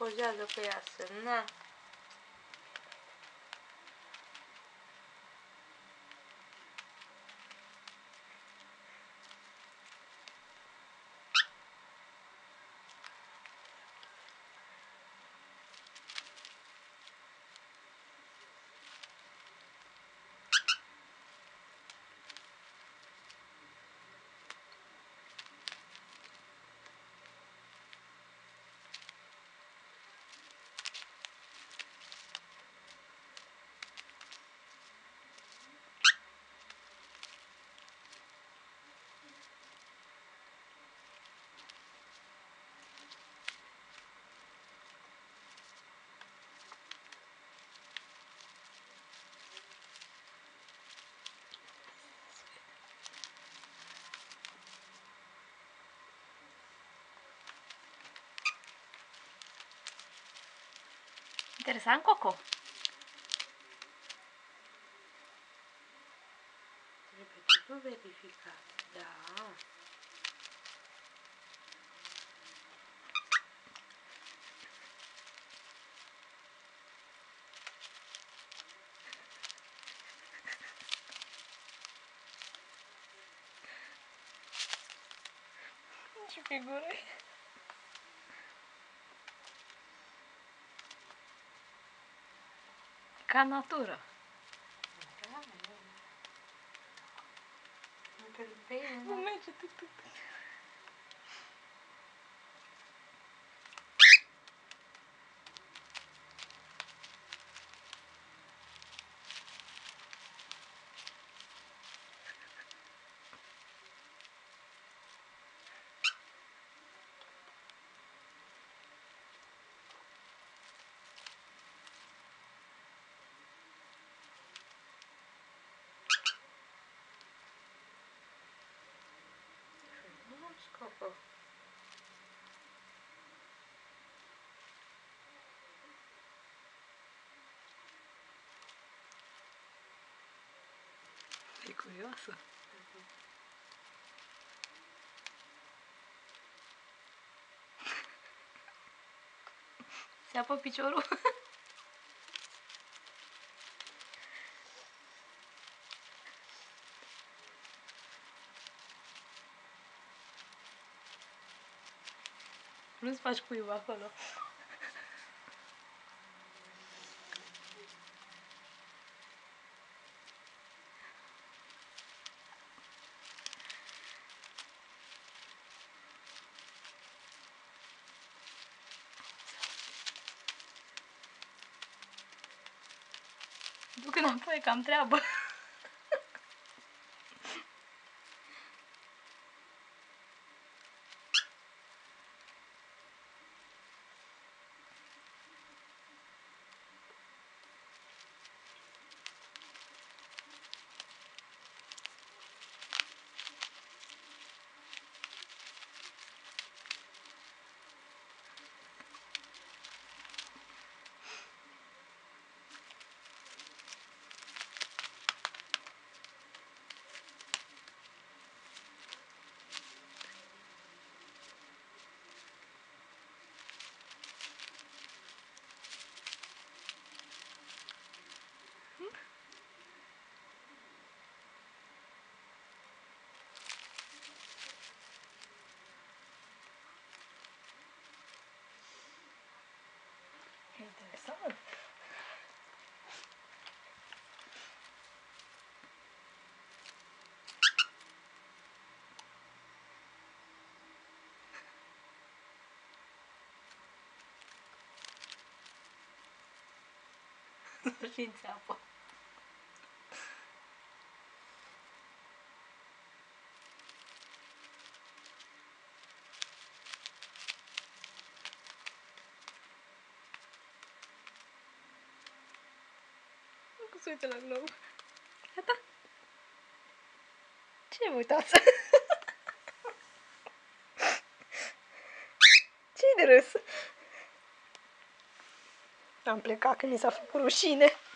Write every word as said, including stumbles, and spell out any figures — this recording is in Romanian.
pozează pe ea, na. Interesant, Coco. Trebuie totul verificat, da. Ce figură. Ca natură. Da, nu. Nu merge tutu. Nu scopă. E curioasă. Se apă piciorul. Nu-ți faci cuib acolo. Duc înapoi, că am treabă. Interesant. Și înțeapă. Nu se uită la glob. Gata? Ce uitați? Ce-i de râs? Am plecat că mi s-a făcut rușine.